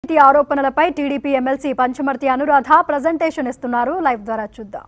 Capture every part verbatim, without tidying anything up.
ఆరోపణలపై TDP MLC Panchumarthi Anuradha presentation ఇస్తున్నారు. Live ద్వారా చూద్దాం.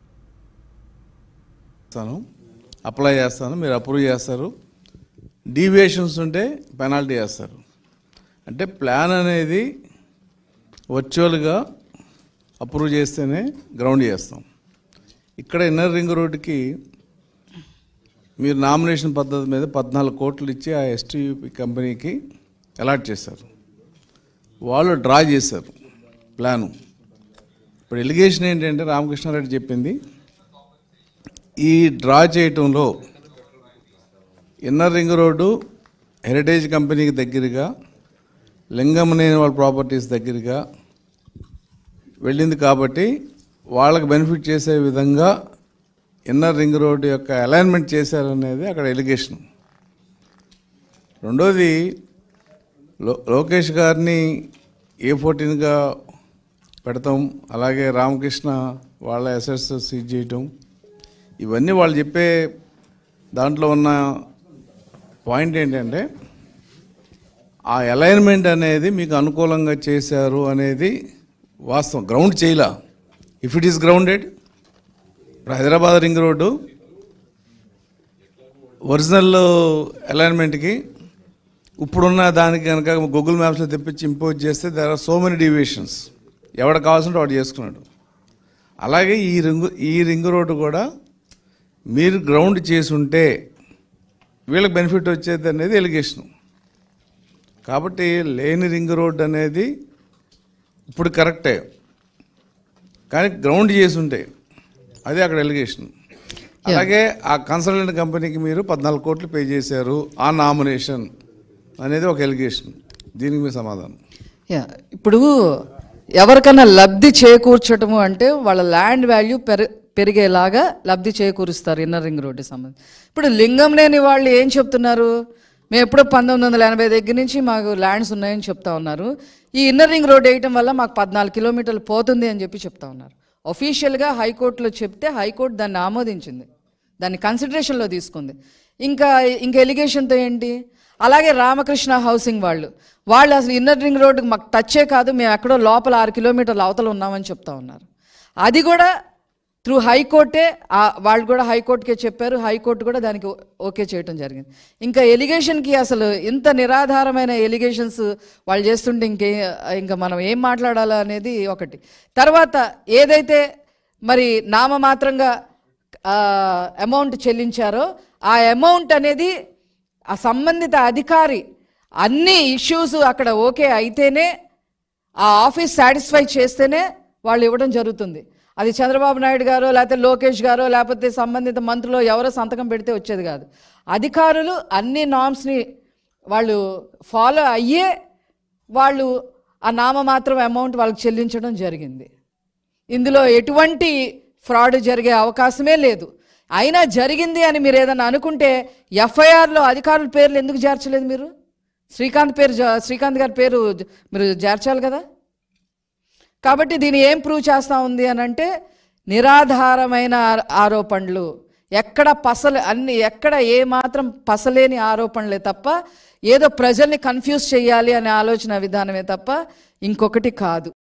అప్లై చేస్తాను, మీరు అప్రూవ్ చేస్తారు. డీవియేషన్స్ ఉంటే పెనాల్టీ చేస్తారు. అంటే ప్లాన్ అనేది వర్చువల్గా అప్రూవ్ చేస్తేనే గ్రౌండ్ చేస్తాం. ఇక్కడ ఇన్నర్ రింగ్ రోడ్డుకి మీరు నామినేషన్ పద్ధతి మీద పద్నాలుగు కోట్లు ఇచ్చి ఆ ఎస్టీయూపీ కంపెనీకి అలాట్ చేశారు. వాళ్ళు డ్రా చేశారు ప్లాను. ఇప్పుడు ఎలిగేషన్ ఏంటంటే రామకృష్ణారెడ్డి చెప్పింది, ఈ డ్రా చేయటంలో ఇన్నర్ రింగ్ రోడ్డు హెరిటేజ్ కంపెనీకి దగ్గరగా, లింగమనేని వాళ్ళ ప్రాపర్టీస్ దగ్గరగా వెళ్ళింది కాబట్టి వాళ్ళకి బెనిఫిట్ చేసే విధంగా ఇన్నర్ రింగ్ రోడ్డు యొక్క అలైన్మెంట్ చేశారనేది అక్కడ ఎలిగేషన్. రెండోది, లో లోకేష్ గారిని ఏ ఫోర్టీన్గా పెడతాం, అలాగే రామకృష్ణ వాళ్ళ అసెట్స్ సీజ్ చేయటం, ఇవన్నీ వాళ్ళు చెప్పే దాంట్లో ఉన్న పాయింట్ ఏంటంటే ఆ అలైన్మెంట్ అనేది మీకు అనుకూలంగా చేశారు అనేది వాస్తవం. గ్రౌండ్ చేయలా. ఇఫ్ ఇట్ ఈస్ గ్రౌండెడ్, ఇప్పుడు హైదరాబాద్ రింగ్ రోడ్డు ఒరిజినల్ అలైన్మెంట్కి ఇప్పుడున్న దానికి కనుక గూగుల్ మ్యాప్స్లో తెప్పించి ఇంపోజ్ చేస్తే there are so many deviations. ఎవడ కావాల్సింటే వాడు చేసుకున్నాడు. అలాగే ఈ రింగు ఈ రింగ్ రోడ్డు కూడా మీరు గ్రౌండ్ చేసి ఉంటే వీళ్ళకి బెనిఫిట్ వచ్చేది అనేది ఎలిగేషన్. కాబట్టి లేని రింగ్ రోడ్ అనేది ఇప్పుడు కరెక్టే, కానీ గ్రౌండ్ చేసి ఉంటే అదే అక్కడ ఎలిగేషన్. అలాగే ఆ కన్సల్టెంట్ కంపెనీకి మీరు పద్నాలుగు కోట్లు పే చేశారు ఆ నామినేషన్ అనేది ఒక ఎలిగేషన్. దీనికి మీ సమాధానం? యా, ఇప్పుడు ఎవరికైనా లబ్ధి చేకూర్చటము అంటే వాళ్ళ ల్యాండ్ వాల్యూ పెరి పెరిగేలాగా లబ్ధి చేకూరుస్తారు ఇన్నర్ రింగ్ రోడ్డు సంబంధించి. ఇప్పుడు లింగం లేని వాళ్ళు ఏం చెప్తున్నారు, మేము ఎప్పుడో పంతొమ్మిది వందల ఎనభై దగ్గర నుంచి మాకు ల్యాండ్స్ ఉన్నాయని చెప్తా ఉన్నారు. ఈ ఇన్నర్ రింగ్ రోడ్ వేయటం వల్ల మాకు పద్నాలుగు కిలోమీటర్లు పోతుంది అని చెప్పి చెప్తా ఉన్నారు. అఫీషియల్గా హైకోర్టులో చెప్తే హైకోర్టు దాన్ని ఆమోదించింది, దాన్ని కన్సిడరేషన్లో తీసుకుంది. ఇంకా ఇంకా ఎలిగేషన్తో ఏంటి? అలాగే రామకృష్ణ హౌసింగ్ వాళ్ళు వాళ్ళు అసలు ఇన్నర్ రింగ్ రోడ్డుకి మాకు టచ్చే కాదు, మేము ఎక్కడో లోపల ఆరు కిలోమీటర్ల అవతల ఉన్నామని చెప్తా ఉన్నారు. అది కూడా త్రూ హైకోర్టే, వాళ్ళు కూడా హైకోర్టుకే చెప్పారు, హైకోర్టు కూడా దానికి ఓకే చేయటం జరిగింది. ఇంకా ఎలిగేషన్కి అసలు ఇంత నిరాధారమైన ఎలిగేషన్స్ వాళ్ళు చేస్తుంటే ఇంకే ఇంకా మనం ఏం మాట్లాడాలా అనేది ఒకటి. తర్వాత ఏదైతే మరి నామమాత్రంగా అమౌంట్ చెల్లించారో ఆ అమౌంట్ అనేది ఆ సంబంధిత అధికారి అన్ని ఇష్యూస్ అక్కడ ఓకే అయితేనే, ఆ ఆఫీస్ సాటిస్ఫై చేస్తేనే వాళ్ళు ఇవ్వడం జరుగుతుంది. అది చంద్రబాబు నాయుడు గారో లేకపోతే లోకేష్ గారో లేకపోతే సంబంధిత మంత్రులు ఎవరో సంతకం పెడితే వచ్చేది కాదు. అధికారులు అన్ని నామ్స్ని వాళ్ళు ఫాలో అయ్యే వాళ్ళు ఆ నామమాత్రం అమౌంట్ వాళ్ళకి చెల్లించడం జరిగింది. ఇందులో ఎటువంటి ఫ్రాడ్ జరిగే అవకాశమే లేదు. అయినా జరిగింది అని మీరు ఏదైనా అనుకుంటే ఎఫ్ఐఆర్లో అధికారుల పేర్లు ఎందుకు చేర్చలేదు? మీరు శ్రీకాంత్ పేరు శ్రీకాంత్ గారి పేరు మీరు చేర్చాలి కదా. కాబట్టి దీన్ని ఏం ప్రూవ్ చేస్తూ ఉంది అని అంటే నిరాధారమైన ఆరోపణలు, ఎక్కడ పసలు అన్ని ఎక్కడ ఏమాత్రం పసలేని ఆరోపణలే తప్ప ఏదో ప్రజల్ని కన్ఫ్యూజ్ చేయాలి అనే ఆలోచన విధానమే తప్ప ఇంకొకటి కాదు.